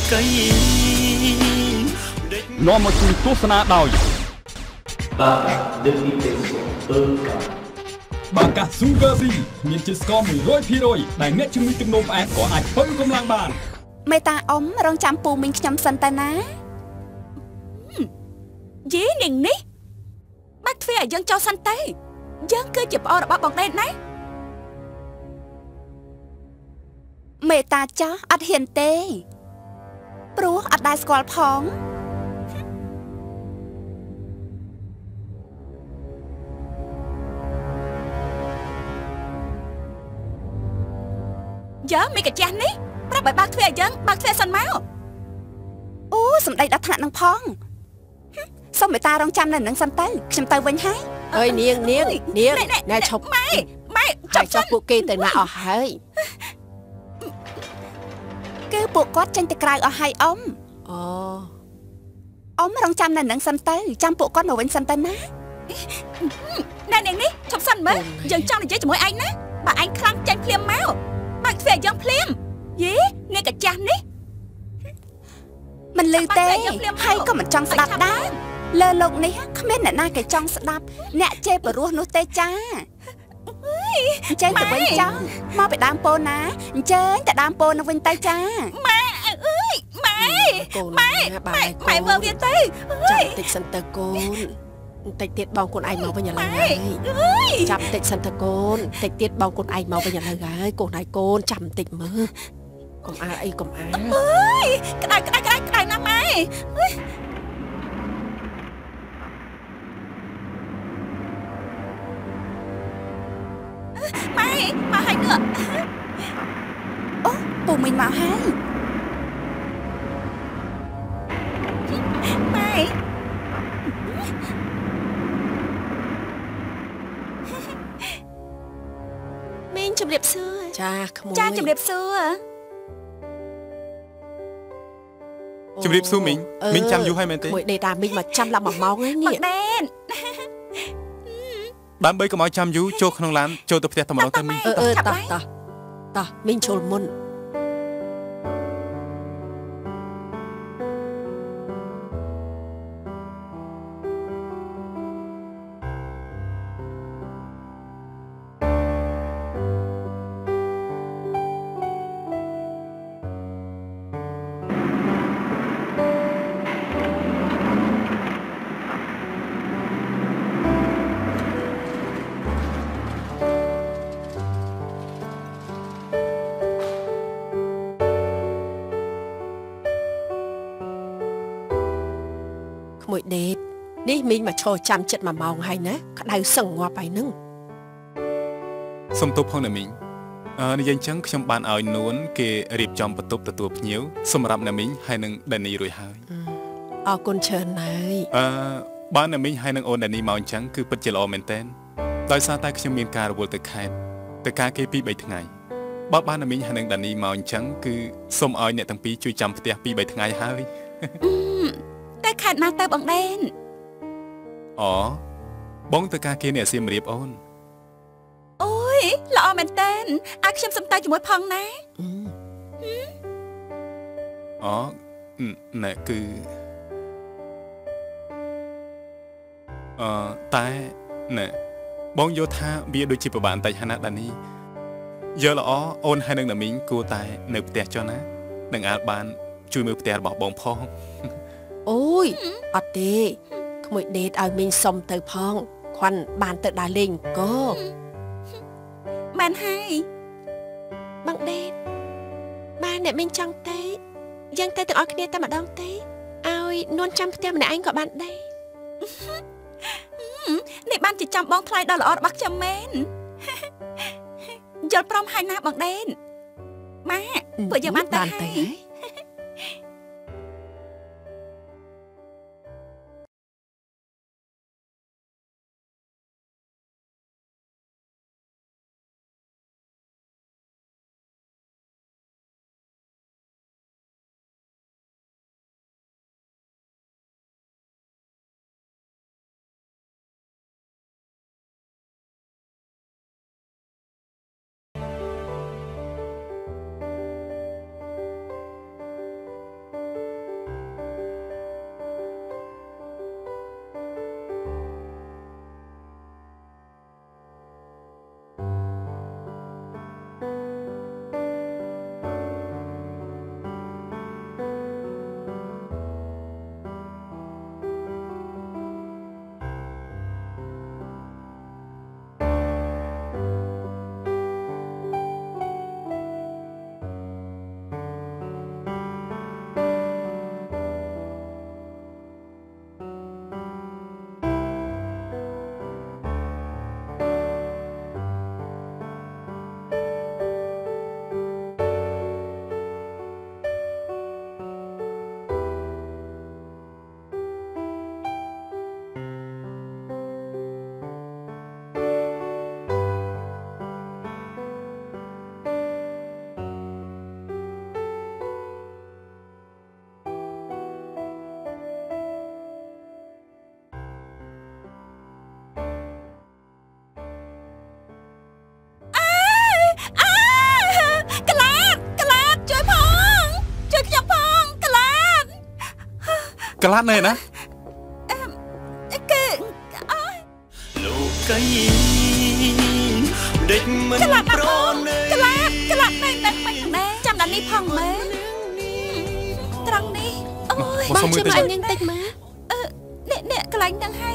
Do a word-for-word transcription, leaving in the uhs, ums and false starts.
កៃនាំមកជួយទស្សនាដោយបាទដឹកពីទេសអឺកាបាកា Sugar Free មានជាតិស្ករ មួយរយភាគរយ ដែលអ្នកជំងឺទឹកនោមផ្អែមក៏អាចបើកម្លាំងបានមេតាអ៊ំរងចាំពូមីងខ្ញុំសិនតាណាយីនាងនេះបាច់ធ្វើឲ្យយើងចោលសិនទេយើងគឺជាប្អូនរបស់បងដេតណាមេតាចាស់អត់ហ៊ានទេព្រោះអត់ដែលស្គាល់ផងយើងមីកាចាស់នេះប្រាប់ឲ្យបើកទ្វារឲ្យយើងបើកទ្វារសិនមកអូសំដីដល់ថ្នាក់នឹងផងសុំមេតារងចាំនៅនឹងសិនទៅខ្ញុំទៅវិញហើយអើយនាងនាងនាងណែឈប់ម៉ែម៉ែចាប់ចុះពួកគេទៅណាអស់ហើយគឺពួកគាត់ចេញទៅក្រៅអស់ហើយអ៊ំអូអ៊ំរងចាំនៅនឹងសិនទៅចាំពួកគាត់មកវិញសិនទៅណាណែនាងនេះឈប់សិនមើលយើងចង់និយាយជាមួយឯងណាបើឯងខ្លាំងចាញ់ភ្លាមមកបើកទ្វារយើងភ្លាមយីនាងកាចាស់នេះមិនលឺទេហើយក៏មិនចង់ស្ដាប់ដែរលើលោកនេះគ្មានអ្នកណាគេចង់ស្ដាប់អ្នកជេរបរោះនោះទេចាអញ្ចឹងទៅវិញចង់មកពីដើមពោណាអញ្ចឹងទៅដើមពោនឹងវិញទៅចាម៉ែអើយម៉ែម៉ែម៉ែម៉ែមើលវាទៅចាំតិចសិនទៅកូនតិចទៀតបងកូនឯងមកវិញឥឡូវហើយចាំតិចសិនទៅកូនតិចទៀតបងកូនឯងមកវិញឥឡូវហើយកូនឯងកូនចាំតិចមើលកុំអាអីកុំអាអើយក្តៅក្តៅក្តៅក្តៅណាស់ម៉ែម៉ែមកហើយnữaអូពូមីងមកហើយម៉ែមីងជំរាបសួរចាក្មួយចាជំរាបសួរជំរាបសួរមីងមីងចាំយូរហើយមែនទេមួយដេតាមីងមកចាំឡើងមួយម៉ោងហើយនេះមែនដើម្បីកុំឲ្យចាំយូរចូលក្នុងឡានចូលទៅផ្ទះតែម្ដងទៅមីងអឺអឺតោះតោះតោះមីងចូលមុនមួយដេតនេះមីងមកឈរចាំចិត្តមួយម៉ោងហើយណាក្តៅសឹងងាប់ហើយនឹងសុំទោសផងណាមីងអឺនិយាយអញ្ចឹងខ្ញុំបានឲ្យនួនគេរៀបចំបន្ទប់ទទួលភ្ញៀវសម្រាប់ណាមីងហើយនឹងដានីរួចហើយអរគុណច្រើនហើយអឺបានណាមីងហើយនឹងអូនដានីមកអញ្ចឹងគឺពិតជាល្អមែនទែនដោយសារតែខ្ញុំមានការរវល់ទៅខេត្តទៅការគេពីរបីថ្ងៃបើបានណាមីងហើយនឹងដានីមកអញ្ចឹងគឺសូមឲ្យអ្នកទាំងពីរជួយចាំផ្ទះពីរបីថ្ងៃហើយតែខេត្តណាទៅបងដេនអូបងទៅការគេអ្នកសៀមរាបអូនអូយល្អមែនតើឲ្យខ្ញុំសុំទៅជាមួយផងណាអូណែគឺអឺតែណែបងយល់ថាវាដូចជាប្រហែលបន្តិចហើយណាដានីយល់ល្អអូនហើយនឹងណាមីងគួរតែនៅផ្ទះចុះណានឹងអាចបានជួយមើលផ្ទះរបស់បងផងអូយអត់ទេក្មួយដេតឲ្យមីងសុំទៅផងខ្វាន់បានទៅដើរលេងកោបានហើយបងដេតបានអ្នកមីងចង់ទៅយើងទៅទាំងអស់គ្នាតែម្ដងទេឲ្យនួនចាំផ្ទះម្នាក់ឯងក៏បានដែរនេះបានជាចាំបងថ្លៃដល់ល្អរបស់ខ្ញុំមែនយល់ព្រមហើយណាបងដេនម៉ាពួកយើងបានទៅហើយក្លាត់ណែណាគឺលោកកៃដេចមិនប្រណីក្លាប់ក្លាប់ណែនឹងមិនណែចាំដល់នេះផងមើលត្រង់នេះអូយបងជួយមកអញនាងតិចមកអឺអ្នកអ្នកកន្លែងហ្នឹងហើ